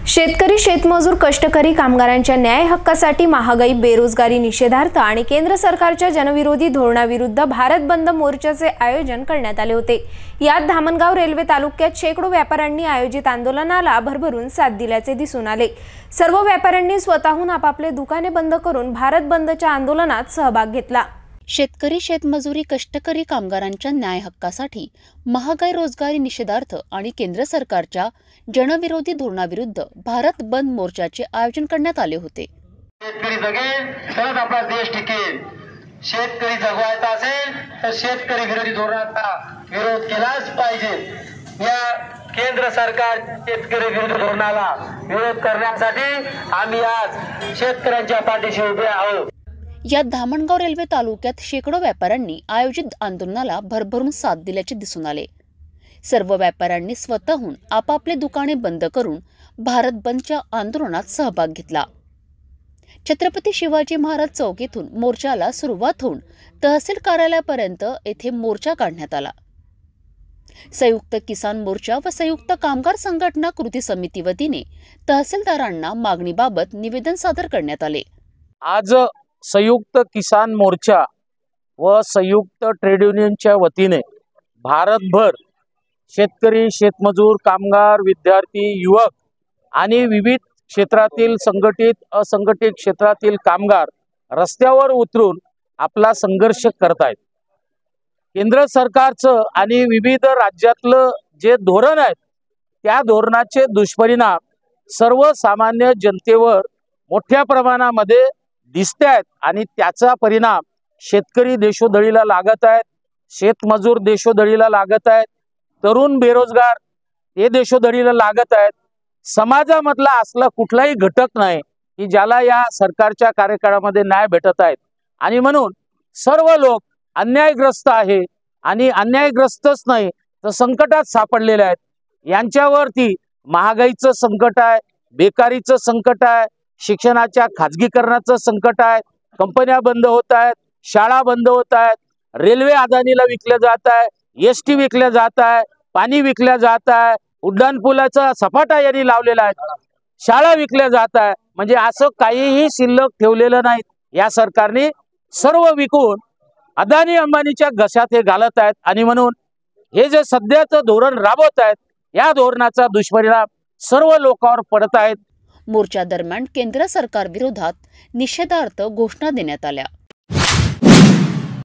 शेतकरी, शेतमजूर, कष्टकरी कामगारांच्या न्याय हक्कासाठी महागाई, बेरोजगारी निषेधार्थ आणि केंद्र सरकारच्या जनविरोधी धोरणाविरुद्ध भारत बंद मोर्चाचे आयोजन करण्यात आले होते। यात धामणगाव रेल्वे तालुक्यात शेकडो व्यापाऱ्यांनी आयोजित आंदोलनाला भरभरून साथ दिल्याचे दिसून आले। सर्व व्यापाऱ्यांनी स्वतःहून आपापले दुकाने बंद करून भारत बंदच्या आंदोलनात सहभाग घेतला। शेतकरी, शेतमजुरी, कष्टकरी कामगारांच्या न्याय हक्कासाठी महागाई, रोजगारी निषेधार्थ आणि केंद्र सरकारच्या जनविरोधी धोरणाविरुद्ध भारत बंद मोर्चाचे आयोजन करण्यात आले होते। शेतकरी जगेल तरच आपला देश टिकेल। शेतकरी जगवायचा असेल तर शेतकरी विरोधी धोरणाचा विरोध केलाच पाहिजे। या केंद्र सरकार शेतकरी विरोधी धोरणाला विरोध करण्यासाठी आम्ही आज शेतकऱ्यांच्या पाठीशी उभे आहोत। या धामणगाव रेल्वे तालुक्यात शेकडो व्यापाऱ्यांनी आयोजित आंदोलनाला भरभरून साथ दिल्याचे दिसून आले। सर्व व्यापाऱ्यांनी स्वतःहून आपापले दुकाने बंद करून भारत बंदच्या आंदोलनात सहभाग घेतला। छत्रपती शिवाजी महाराज चौक येथून मोर्चाला सुरुवात होऊन तहसील कार्यालयापर्यंत येथे मोर्चा काढण्यात आला। संयुक्त किसान मोर्चा व संयुक्त कामगार संघटना कृती समिती वतीने तहसीलदारांना मागणीबाबत निवेदन सादर करण्यात आले। आज संयुक्त किसान मोर्चा व संयुक्त ट्रेड युनियनच्या वतीने भारतभर शेतकरी, शेतमजूर, कामगार, विद्यार्थी, युवक आणि विविध क्षेत्रातील संघटित असंघटित क्षेत्रातील कामगार रस्त्यावर उतरून आपला संघर्ष करत आहेत। केंद्र सरकारचं आणि विविध राज्यातलं जे धोरण आहे त्या धोरणाचे दुष्परिणाम सर्वसामान्य जनतेवर मोठ्या प्रमाणामध्ये दिसते आहेत आणि त्याचा परिणाम शेतकरी देशोधडीला लागत आहेत, शेतमजूर देशोधडीला लागत आहेत, तरुण बेरोजगार हे देशोधडीला लागत आहेत। समाजामधला असला कुठलाही घटक नाही की ज्याला या सरकारच्या कार्यकाळामध्ये न्याय भेटत आहेत आणि म्हणून सर्व लोक अन्यायग्रस्त आहे आणि अन्यायग्रस्तच नाही तर संकटात सापडलेले आहेत। यांच्यावरती महागाईचं संकट आहे, बेकारीचं संकट आहे, शिक्षणाच्या खाजगीकरणाचं संकट आहे, कंपन्या बंद होत आहेत, शाळा बंद होत आहेत, रेल्वे अदानीला विकल्या जात आहे, एसटी विकल्या जात आहे, पाणी विकल्या जात आहे, उड्डाणपुलाचा सपाटा यांनी लावलेला आहे, शाळा विकल्या जात आहे। म्हणजे असं काहीही शिल्लक ठेवलेलं नाही। या सरकारने सर्व विकून अदानी अंबानीच्या घशात हे घालत आहेत आणि म्हणून हे जे सध्याचं धोरण राबवत आहेत या धोरणाचा दुष्परिणाम सर्व लोकांवर पडत आहेत। मोर्चा दरम्यान केंद्र सरकार विरोधात निषेधार्थ घोषणा देण्यात आल्या।